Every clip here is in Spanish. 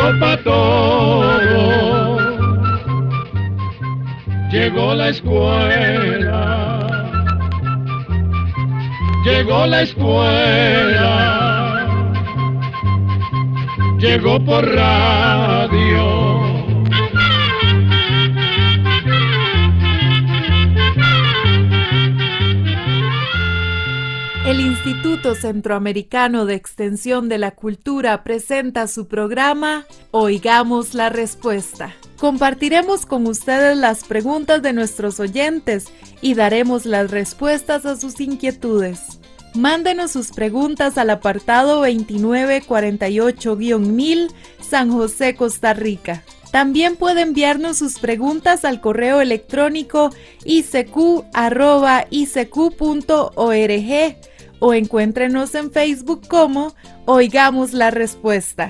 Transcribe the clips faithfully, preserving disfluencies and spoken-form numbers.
pa' todo. Llegó la escuela, llegó la escuela, llegó por radio. El Instituto Centroamericano de Extensión de la Cultura presenta su programa Oigamos la Respuesta. Compartiremos con ustedes las preguntas de nuestros oyentes y daremos las respuestas a sus inquietudes. Mándenos sus preguntas al apartado veintinueve cuarenta y ocho guion mil, San José, Costa Rica. También puede enviarnos sus preguntas al correo electrónico i c q arroba i c q punto org o encuéntrenos en Facebook como Oigamos la Respuesta.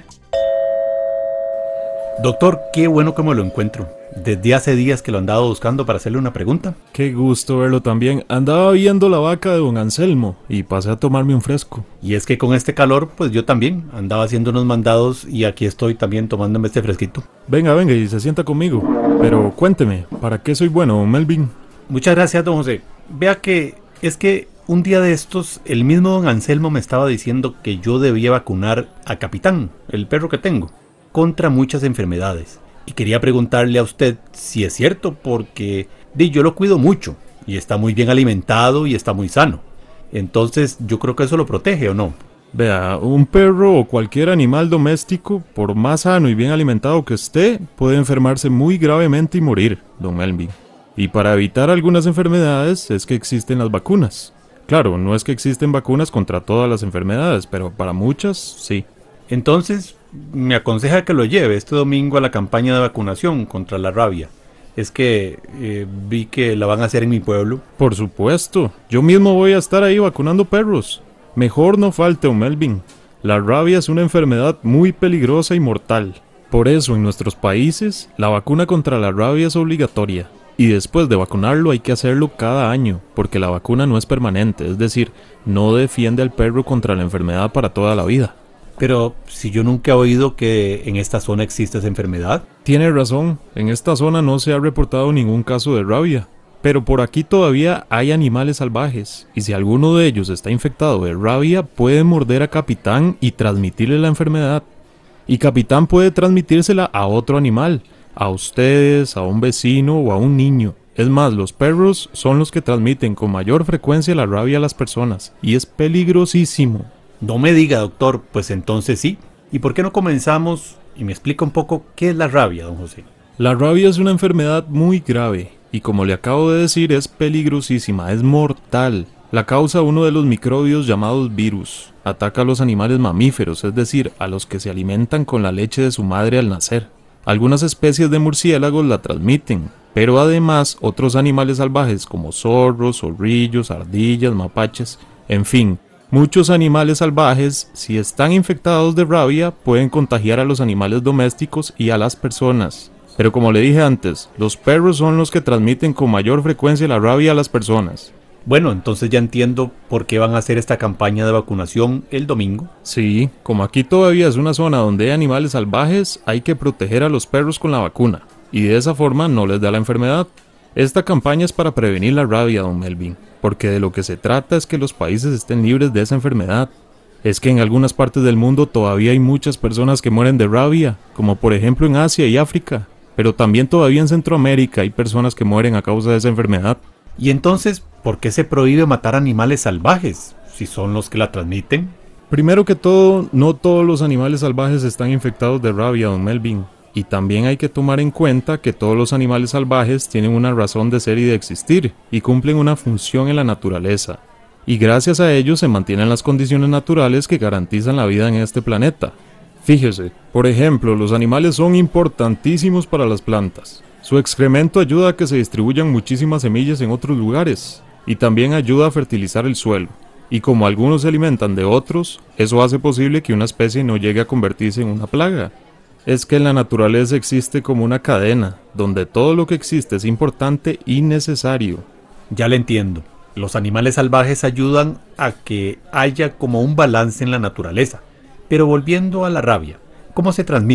Doctor, qué bueno que me lo encuentro. Desde hace días que lo andaba buscando para hacerle una pregunta. Qué gusto verlo también. Andaba viendo la vaca de don Anselmo y pasé a tomarme un fresco. Y es que con este calor, pues yo también andaba haciendo unos mandados y aquí estoy también tomándome este fresquito. Venga, venga y se sienta conmigo. Pero cuénteme, ¿para qué soy bueno, don Melvin? Muchas gracias, don José. Vea que es que un día de estos, el mismo don Anselmo me estaba diciendo que yo debía vacunar a Capitán, el perro que tengo, contra muchas enfermedades. Y quería preguntarle a usted si es cierto, porque di, yo lo cuido mucho y está muy bien alimentado y está muy sano. Entonces yo creo que eso lo protege, ¿o no? Vea, un perro o cualquier animal doméstico, por más sano y bien alimentado que esté, puede enfermarse muy gravemente y morir, don Melvin. Y para evitar algunas enfermedades es que existen las vacunas. Claro, no es que existen vacunas contra todas las enfermedades, pero para muchas, sí. Entonces, me aconseja que lo lleve este domingo a la campaña de vacunación contra la rabia. Es que eh, vi que la van a hacer en mi pueblo. Por supuesto, yo mismo voy a estar ahí vacunando perros. Mejor no falte, don Melvin. La rabia es una enfermedad muy peligrosa y mortal. Por eso, en nuestros países, la vacuna contra la rabia es obligatoria. Y después de vacunarlo hay que hacerlo cada año, porque la vacuna no es permanente, es decir, no defiende al perro contra la enfermedad para toda la vida. Pero si yo nunca he oído que en esta zona existe esa enfermedad. Tiene razón, en esta zona no se ha reportado ningún caso de rabia, pero por aquí todavía hay animales salvajes, y si alguno de ellos está infectado de rabia, puede morder a Capitán y transmitirle la enfermedad. Y Capitán puede transmitírsela a otro animal, a ustedes, a un vecino o a un niño. Es más, los perros son los que transmiten con mayor frecuencia la rabia a las personas, y es peligrosísimo. No me diga, doctor, pues entonces sí. ¿Y por qué no comenzamos y me explica un poco qué es la rabia, don José? La rabia es una enfermedad muy grave, y como le acabo de decir, es peligrosísima, es mortal. La causa uno de los microbios llamados virus. Ataca a los animales mamíferos, es decir, a los que se alimentan con la leche de su madre al nacer. Algunas especies de murciélagos la transmiten, pero además otros animales salvajes como zorros, zorrillos, ardillas, mapaches, en fin, muchos animales salvajes, si están infectados de rabia, pueden contagiar a los animales domésticos y a las personas. Pero como le dije antes, los perros son los que transmiten con mayor frecuencia la rabia a las personas. Bueno, entonces ya entiendo por qué van a hacer esta campaña de vacunación el domingo. Sí, como aquí todavía es una zona donde hay animales salvajes, hay que proteger a los perros con la vacuna, y de esa forma no les da la enfermedad. Esta campaña es para prevenir la rabia, don Melvin, porque de lo que se trata es que los países estén libres de esa enfermedad. Es que en algunas partes del mundo todavía hay muchas personas que mueren de rabia, como por ejemplo en Asia y África, pero también todavía en Centroamérica hay personas que mueren a causa de esa enfermedad. Y entonces, ¿por qué se prohíbe matar animales salvajes, si son los que la transmiten? Primero que todo, no todos los animales salvajes están infectados de rabia, don Melvin. Y también hay que tomar en cuenta que todos los animales salvajes tienen una razón de ser y de existir, y cumplen una función en la naturaleza. Y gracias a ellos se mantienen las condiciones naturales que garantizan la vida en este planeta. Fíjese, por ejemplo, los animales son importantísimos para las plantas. Su excremento ayuda a que se distribuyan muchísimas semillas en otros lugares, y también ayuda a fertilizar el suelo. Y como algunos se alimentan de otros, eso hace posible que una especie no llegue a convertirse en una plaga. Es que en la naturaleza existe como una cadena, donde todo lo que existe es importante y necesario. Ya le entiendo. Los animales salvajes ayudan a que haya como un balance en la naturaleza. Pero volviendo a la rabia, ¿cómo se transmite?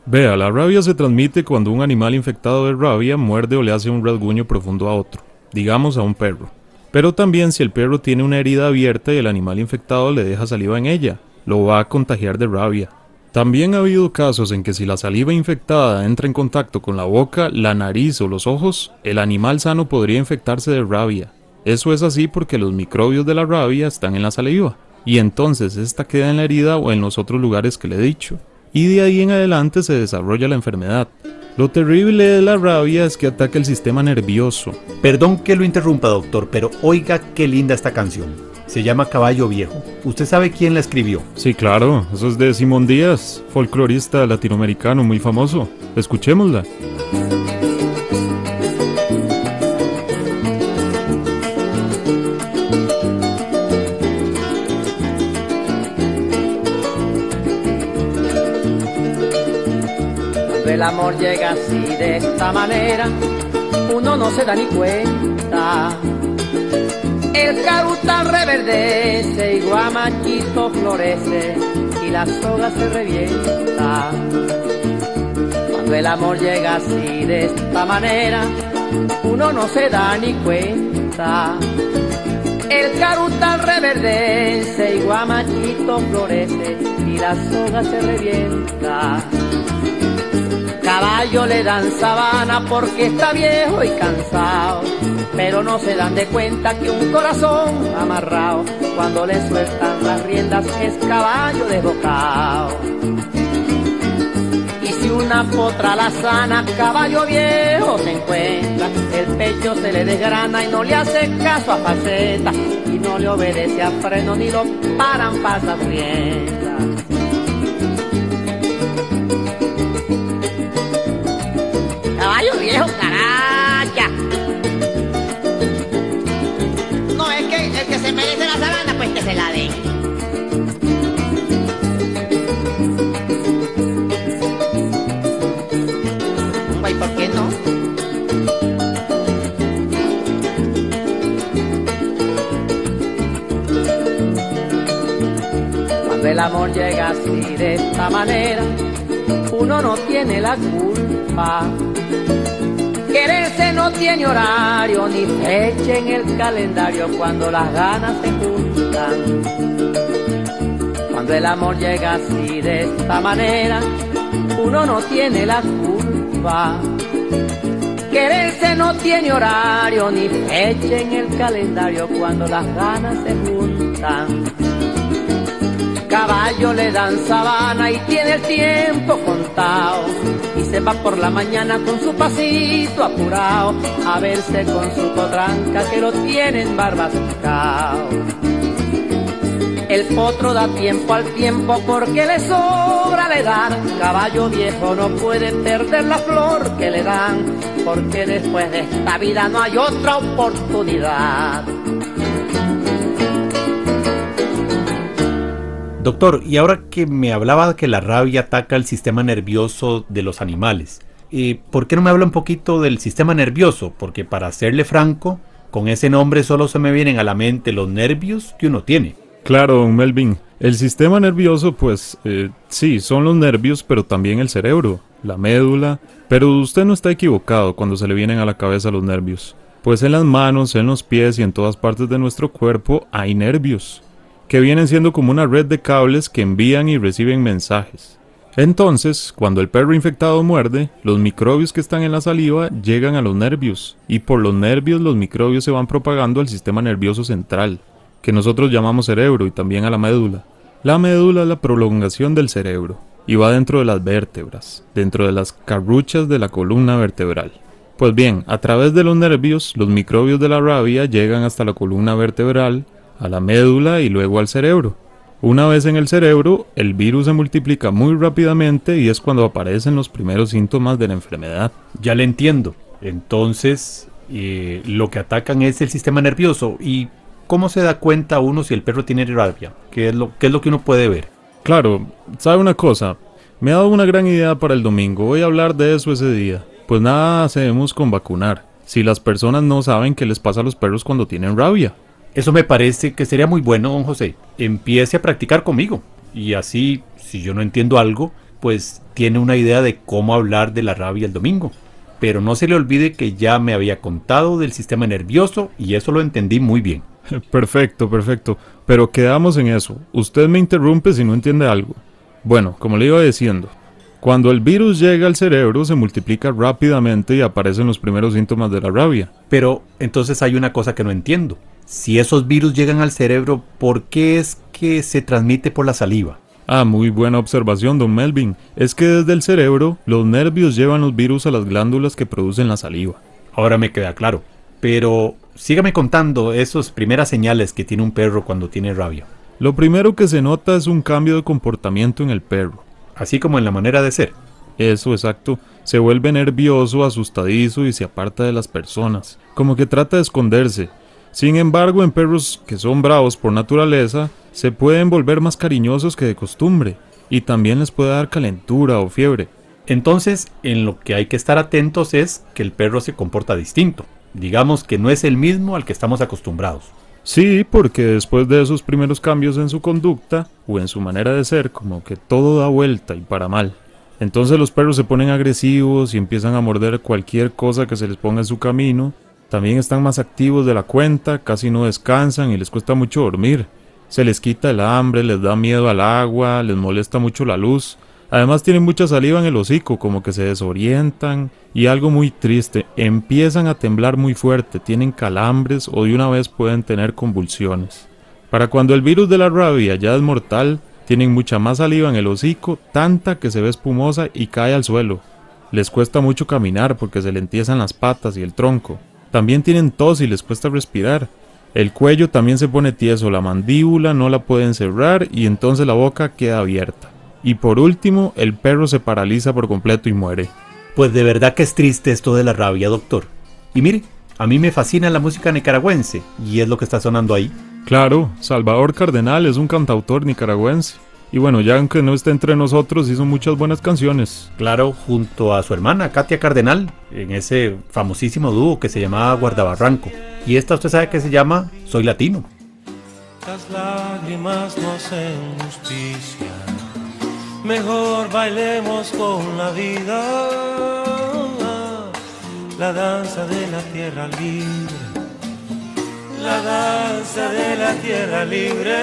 Vea, la rabia se transmite cuando un animal infectado de rabia muerde o le hace un rasguño profundo a otro, digamos a un perro. Pero también si el perro tiene una herida abierta y el animal infectado le deja saliva en ella, lo va a contagiar de rabia. También ha habido casos en que si la saliva infectada entra en contacto con la boca, la nariz o los ojos, el animal sano podría infectarse de rabia. Eso es así porque los microbios de la rabia están en la saliva, y entonces esta queda en la herida o en los otros lugares que le he dicho. Y de ahí en adelante se desarrolla la enfermedad. Lo terrible de la rabia es que ataca el sistema nervioso. Perdón que lo interrumpa, doctor, pero oiga qué linda esta canción. Se llama Caballo Viejo. ¿Usted sabe quién la escribió? Sí, claro, eso es de Simón Díaz, folclorista latinoamericano muy famoso. Escuchémosla. El amor llega así de esta manera, uno no se da ni cuenta. El carutal reverdece y guamachito florece y la soga se revienta. Cuando el amor llega así de esta manera, uno no se da ni cuenta. El carutal reverdece y guamachito florece y la soga se revienta. Caballo le dan sabana porque está viejo y cansado, pero no se dan de cuenta que un corazón amarrado, cuando le sueltan las riendas es caballo desbocado. Y si una potra la sana, caballo viejo se encuentra, el pecho se le desgrana y no le hace caso a faceta, y no le obedece a freno ni lo paran pasas riendas. Caballo viejo, caracha. No, es que el que se merece la sabana, pues que se la den. Pues, ¿por qué no? Cuando el amor llega así de esta manera, uno no tiene la culpa. Quererse no tiene horario ni fecha en el calendario cuando las ganas se juntan. Cuando el amor llega así de esta manera, uno no tiene la culpa. Quererse no tiene horario ni fecha en el calendario cuando las ganas se juntan. Caballo le dan sabana y tiene el tiempo contado, y se va por la mañana con su pasito apurado a verse con su potranca que lo tienen barbascao. El potro da tiempo al tiempo porque le sobra la edad. Caballo viejo no puede perder la flor que le dan, porque después de esta vida no hay otra oportunidad. Doctor, y ahora que me hablaba que la rabia ataca el sistema nervioso de los animales, eh, ¿por qué no me habla un poquito del sistema nervioso? Porque para serle franco, con ese nombre solo se me vienen a la mente los nervios que uno tiene. Claro, don Melvin. El sistema nervioso, pues, eh, sí, son los nervios, pero también el cerebro, la médula. Pero usted no está equivocado cuando se le vienen a la cabeza los nervios. Pues en las manos, en los pies y en todas partes de nuestro cuerpo hay nervios, que vienen siendo como una red de cables que envían y reciben mensajes. Entonces, cuando el perro infectado muerde, los microbios que están en la saliva llegan a los nervios, y por los nervios los microbios se van propagando al sistema nervioso central, que nosotros llamamos cerebro, y también a la médula. La médula es la prolongación del cerebro, y va dentro de las vértebras, dentro de las carruchas de la columna vertebral. Pues bien, a través de los nervios, los microbios de la rabia llegan hasta la columna vertebral, a la médula y luego al cerebro. Una vez en el cerebro, el virus se multiplica muy rápidamente y es cuando aparecen los primeros síntomas de la enfermedad. Ya le entiendo. Entonces, eh, lo que atacan es el sistema nervioso. ¿Y cómo se da cuenta uno si el perro tiene rabia? ¿Qué es lo, qué es lo que uno puede ver? Claro, ¿sabe una cosa? Me ha dado una gran idea para el domingo. Voy a hablar de eso ese día. Pues nada hacemos con vacunar, si las personas no saben qué les pasa a los perros cuando tienen rabia. Eso me parece que sería muy bueno, don José. Empiece a practicar conmigo. Y así, si yo no entiendo algo, pues tiene una idea de cómo hablar de la rabia el domingo. Pero no se le olvide que ya me había contado del sistema nervioso y eso lo entendí muy bien. Perfecto, perfecto. Pero quedamos en eso. Usted me interrumpe si no entiende algo. Bueno, como le iba diciendo, cuando el virus llega al cerebro se multiplica rápidamente y aparecen los primeros síntomas de la rabia. Pero entonces hay una cosa que no entiendo. Si esos virus llegan al cerebro, ¿por qué es que se transmite por la saliva? Ah, muy buena observación, don Melvin. Es que desde el cerebro, los nervios llevan los virus a las glándulas que producen la saliva. Ahora me queda claro. Pero sígame contando esas primeras señales que tiene un perro cuando tiene rabia. Lo primero que se nota es un cambio de comportamiento en el perro. Así como en la manera de ser. Eso, exacto. Se vuelve nervioso, asustadizo y se aparta de las personas. Como que trata de esconderse. Sin embargo, en perros que son bravos por naturaleza, se pueden volver más cariñosos que de costumbre, y también les puede dar calentura o fiebre. Entonces, en lo que hay que estar atentos es que el perro se comporta distinto. Digamos que no es el mismo al que estamos acostumbrados. Sí, porque después de esos primeros cambios en su conducta, o en su manera de ser, como que todo da vuelta y para mal. Entonces los perros se ponen agresivos y empiezan a morder cualquier cosa que se les ponga en su camino. También están más activos de la cuenta, casi no descansan y les cuesta mucho dormir. Se les quita el hambre, les da miedo al agua, les molesta mucho la luz. Además tienen mucha saliva en el hocico, como que se desorientan. Y algo muy triste, empiezan a temblar muy fuerte, tienen calambres o de una vez pueden tener convulsiones. Para cuando el virus de la rabia ya es mortal, tienen mucha más saliva en el hocico, tanta que se ve espumosa y cae al suelo. Les cuesta mucho caminar porque se le entiezan las patas y el tronco. También tienen tos y les cuesta respirar. El cuello también se pone tieso, la mandíbula no la pueden cerrar y entonces la boca queda abierta. Y por último, el perro se paraliza por completo y muere. Pues de verdad que es triste esto de la rabia, doctor. Y mire, a mí me fascina la música nicaragüense y es lo que está sonando ahí. Claro, Salvador Cardenal es un cantautor nicaragüense. Y bueno, ya aunque no esté entre nosotros, hizo muchas buenas canciones. Claro, junto a su hermana Katia Cardenal, en ese famosísimo dúo que se llamaba Guardabarranco. Y esta usted sabe que se llama Soy Latino. Las lágrimas no hacen justicia, mejor bailemos con la vida, la danza de la tierra libre, la danza de la tierra libre.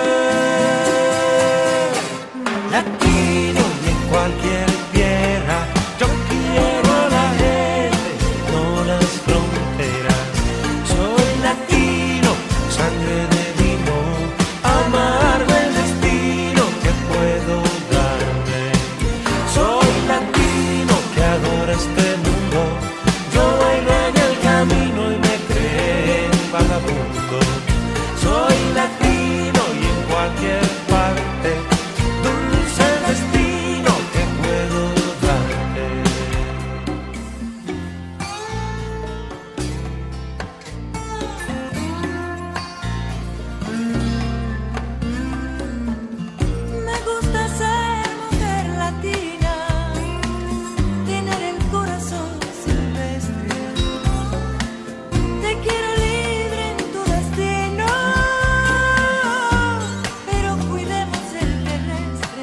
Latino y en cualquier tierra, yo quiero a la gente, no las fronteras. Soy latino, sangre de vino, amar del destino que puedo darme. Soy latino que adora este mundo, yo bailo en el camino y me creo vagabundo. Soy latino y en cualquier parte, dulce destino que puedo darte. Me gusta ser mujer latina, tener el corazón silvestre. Te quiero libre en tu destino, pero cuidemos el terrestre,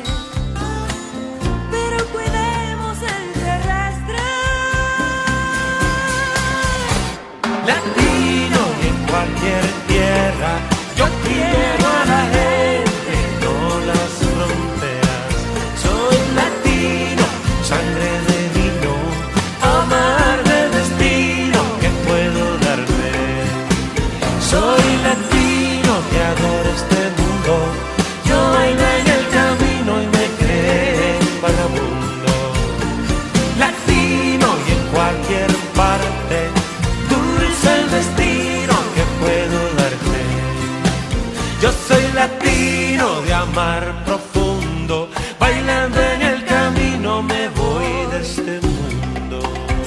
pero cuidemos el terrestre. Latino y en cualquier tierra, yo quiero a la gente, no las fronteras. Soy latino, sangre de vino, amar de destino que puedo darme. Soy latino que adoro este mundo, yo bailo en el camino y me creo vagabundo. Latino y en cualquier parte, dulce el destino que puedo darte. Yo soy latino de amar profundo, bailando en el camino me voy de este mundo.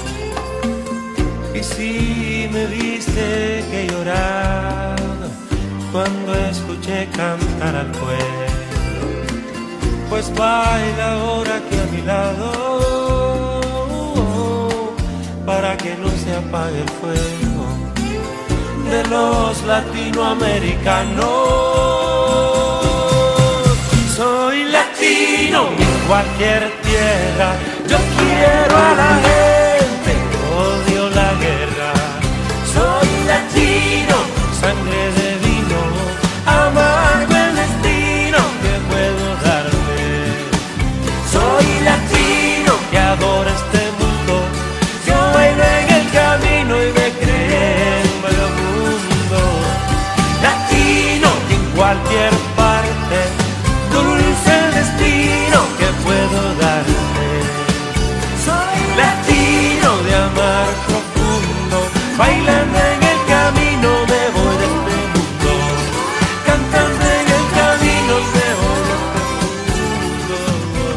Y si me viste que llorar cuando escuché cantar al pueblo, pues baila ahora que a mi lado, para que no se apague el fuego de los latinoamericanos. Soy latino. cualquier tierra. Yo quiero a la gente, odio la guerra. Soy latino, sangre de vino, amargo el destino que puedo darte. Soy latino que adora este mundo, yo bailo en el camino y me creo un vagabundo. Latino que en cualquier parte, dulce el destino que puedo darte. Soy latino de amar profundo, bailando en el camino me voy de este mundo, cantando en el camino me voy de este mundo.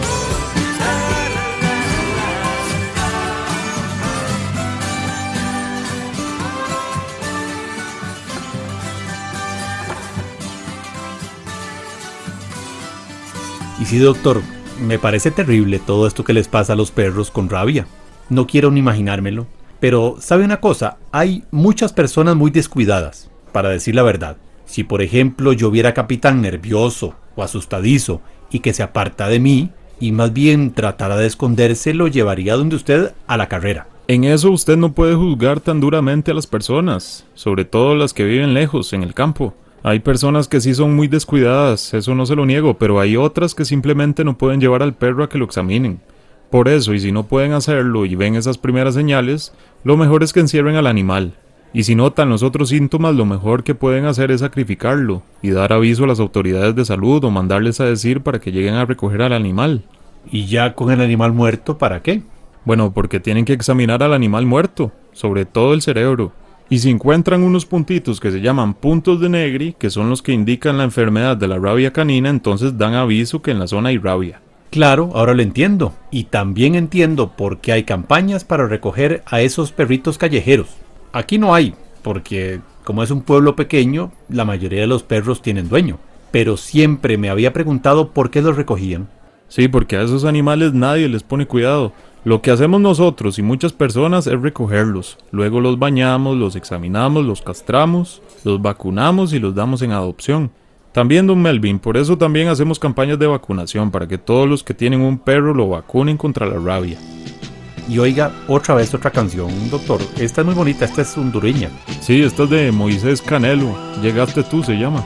Y sí, doctor, me parece terrible todo esto que les pasa a los perros con rabia. No quiero ni imaginármelo. Pero, ¿sabe una cosa? Hay muchas personas muy descuidadas, para decir la verdad. Si por ejemplo yo viera a Capitán nervioso o asustadizo y que se aparta de mí y más bien tratara de esconderse, lo llevaría donde usted a la carrera. En eso usted no puede juzgar tan duramente a las personas, sobre todo las que viven lejos, en el campo. Hay personas que sí son muy descuidadas, eso no se lo niego, pero hay otras que simplemente no pueden llevar al perro a que lo examinen. Por eso, y si no pueden hacerlo y ven esas primeras señales, lo mejor es que encierren al animal. Y si notan los otros síntomas, lo mejor que pueden hacer es sacrificarlo y dar aviso a las autoridades de salud o mandarles a decir para que lleguen a recoger al animal. ¿Y ya con el animal muerto, para qué? Bueno, porque tienen que examinar al animal muerto, sobre todo el cerebro. Y si encuentran unos puntitos que se llaman puntos de Negri, que son los que indican la enfermedad de la rabia canina, entonces dan aviso que en la zona hay rabia. Claro, ahora lo entiendo. Y también entiendo por qué hay campañas para recoger a esos perritos callejeros. Aquí no hay, porque como es un pueblo pequeño, la mayoría de los perros tienen dueño. Pero siempre me había preguntado por qué los recogían. Sí, porque a esos animales nadie les pone cuidado. Lo que hacemos nosotros y muchas personas es recogerlos. Luego los bañamos, los examinamos, los castramos, los vacunamos y los damos en adopción. También, don Melvin, por eso también hacemos campañas de vacunación, para que todos los que tienen un perro lo vacunen contra la rabia. Y oiga, otra vez otra canción, doctor. Esta es muy bonita, esta es hondureña. Sí, esta es de Moisés Canelo. Llegaste tú, se llama.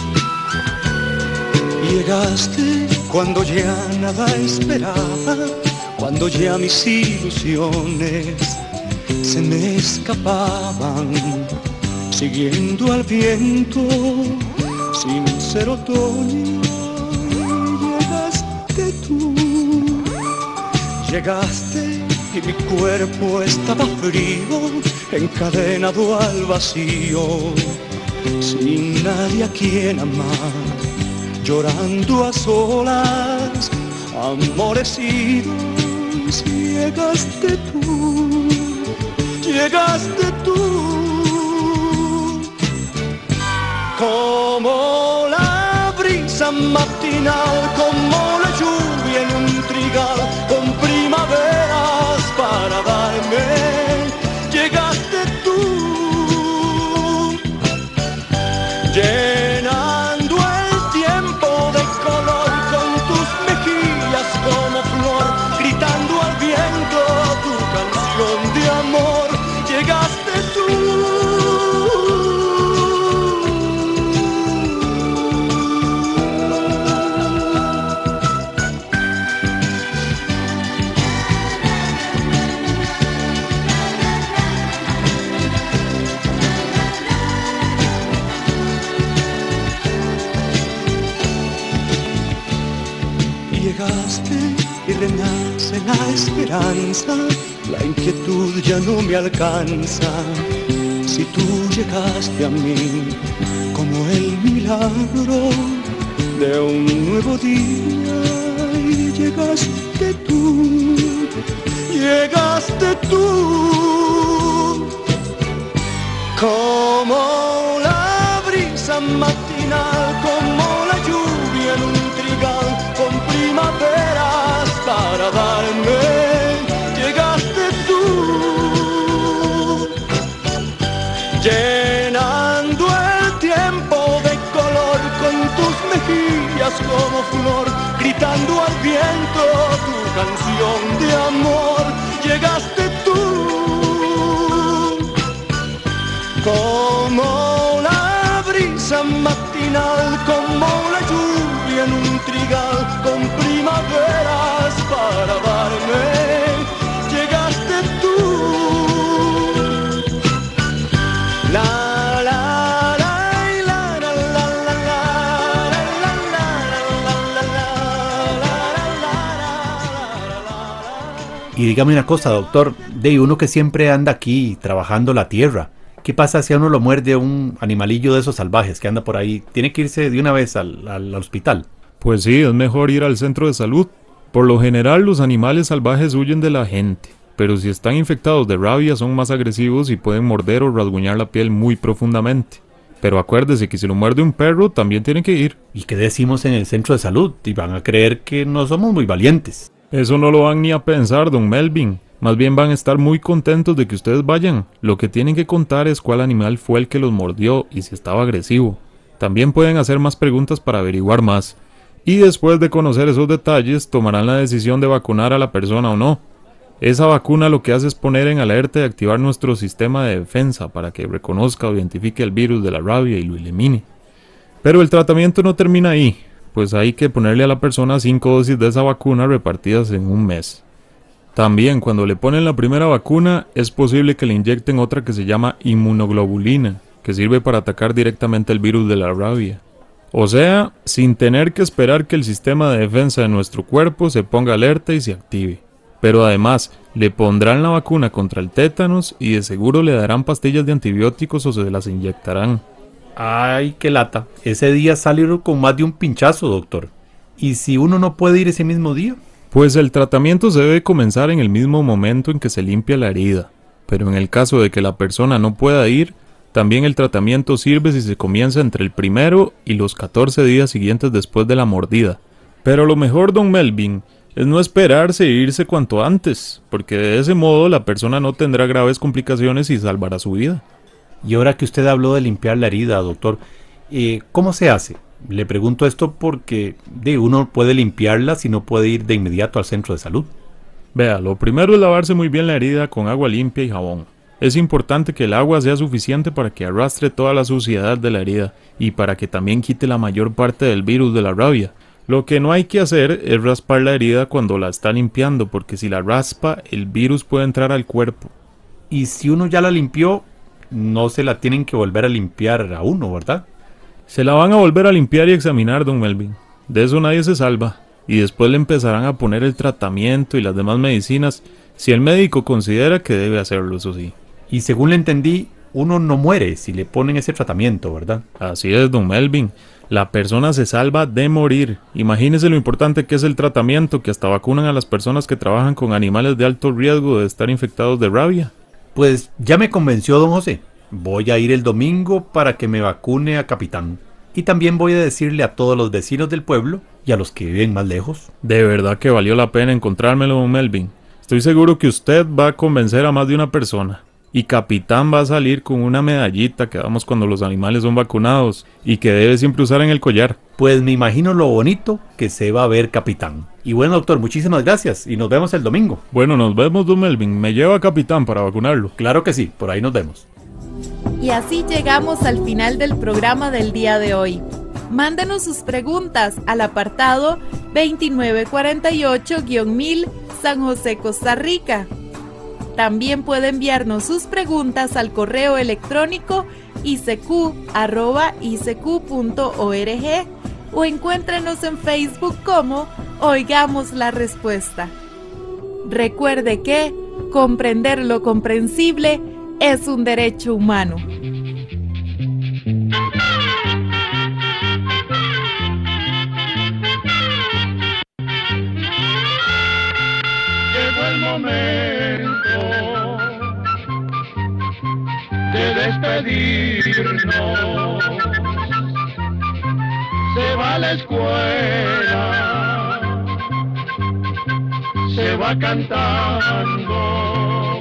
Llegaste cuando ya nada esperaba, cuando ya mis ilusiones se me escapaban, siguiendo al viento. Sin ser otoño, llegaste tú, llegaste y mi cuerpo estaba frío, encadenado al vacío, sin nadie a quien amar, llorando a solas, amorecidos. Llegaste tú, llegaste tú. Como la brisa matinal, como la lluvia en un trigal, con primaveras para darme, llegaste tú, llenando el tiempo de color con tus mejillas como flor, gritando al viento tu canción de amor, llegaste tú. Llegaste y renace la esperanza, la inquietud ya no me alcanza. Si tú llegaste a mí como el milagro de un nuevo día, y llegaste tú, llegaste tú, como la brisa matinal, como la lluvia en un trigal, con primaveras para darme, llegaste tú, llenando el tiempo de color con tus mejillas mejillas como flor, gritando al viento tu canción de amor. Llegaste tú como la brisa matinal, como la lluvia en un trigal, con primaveras para darme. Llegaste tú. La la la la la la la la la la. Y dígame una cosa, doctor, de uno que siempre anda aquí trabajando la tierra, ¿qué pasa si a uno lo muerde un animalillo de esos salvajes que anda por ahí? ¿Tiene que irse de una vez al, al hospital? Pues sí, es mejor ir al centro de salud. Por lo general los animales salvajes huyen de la gente, pero si están infectados de rabia son más agresivos y pueden morder o rasguñar la piel muy profundamente. Pero acuérdese que si lo muerde un perro también tiene que ir. ¿Y qué decimos en el centro de salud? Y van a creer que no somos muy valientes. Eso no lo van ni a pensar, don Melvin. Más bien van a estar muy contentos de que ustedes vayan. Lo que tienen que contar es cuál animal fue el que los mordió y si estaba agresivo. También pueden hacer más preguntas para averiguar más. Y después de conocer esos detalles, tomarán la decisión de vacunar a la persona o no. Esa vacuna lo que hace es poner en alerta y activar nuestro sistema de defensa para que reconozca o identifique el virus de la rabia y lo elimine. Pero el tratamiento no termina ahí, pues hay que ponerle a la persona cinco dosis de esa vacuna repartidas en un mes. También cuando le ponen la primera vacuna es posible que le inyecten otra que se llama inmunoglobulina, que sirve para atacar directamente el virus de la rabia. O sea, sin tener que esperar que el sistema de defensa de nuestro cuerpo se ponga alerta y se active. Pero además, le pondrán la vacuna contra el tétanos y de seguro le darán pastillas de antibióticos o se las inyectarán. Ay, qué lata. Ese día salieron con más de un pinchazo, doctor. ¿Y si uno no puede ir ese mismo día? Pues el tratamiento se debe comenzar en el mismo momento en que se limpia la herida. Pero en el caso de que la persona no pueda ir, también el tratamiento sirve si se comienza entre el primero y los catorce días siguientes después de la mordida. Pero lo mejor, don Melvin, es no esperarse e irse cuanto antes, porque de ese modo la persona no tendrá graves complicaciones y salvará su vida. Y ahora que usted habló de limpiar la herida, doctor, eh, ¿cómo se hace? Le pregunto esto porque de uno puede limpiarla si no puede ir de inmediato al centro de salud. Vea, lo primero es lavarse muy bien la herida con agua limpia y jabón. Es importante que el agua sea suficiente para que arrastre toda la suciedad de la herida y para que también quite la mayor parte del virus de la rabia. Lo que no hay que hacer es raspar la herida cuando la está limpiando, porque si la raspa, el virus puede entrar al cuerpo. Y si uno ya la limpió, no se la tienen que volver a limpiar a uno, ¿verdad? Se la van a volver a limpiar y examinar, don Melvin. De eso nadie se salva. Y después le empezarán a poner el tratamiento y las demás medicinas, si el médico considera que debe hacerlo, eso sí. Y según le entendí, uno no muere si le ponen ese tratamiento, ¿verdad? Así es, don Melvin. La persona se salva de morir. Imagínese lo importante que es el tratamiento, que hasta vacunan a las personas que trabajan con animales de alto riesgo de estar infectados de rabia. Pues ya me convenció, don José. Voy a ir el domingo para que me vacune a Capitán. Y también voy a decirle a todos los vecinos del pueblo y a los que viven más lejos. De verdad que valió la pena encontrármelo, don Melvin. Estoy seguro que usted va a convencer a más de una persona. Y Capitán va a salir con una medallita que damos cuando los animales son vacunados y que debe siempre usar en el collar. Pues me imagino lo bonito que se va a ver Capitán. Y bueno, doctor, muchísimas gracias y nos vemos el domingo. Bueno, nos vemos, don Melvin. Me lleva a Capitán para vacunarlo. Claro que sí, por ahí nos vemos. Y así llegamos al final del programa del día de hoy. Mándenos sus preguntas al apartado veintinueve cuarenta y ocho mil San José, Costa Rica. También puede enviarnos sus preguntas al correo electrónico i c q arroba i c q punto org o encuéntrenos en Facebook como Oigamos la Respuesta. Recuerde que comprender lo comprensible es un derecho humano. Llegó el momento de despedirnos. Se va a la escuela, se va cantando.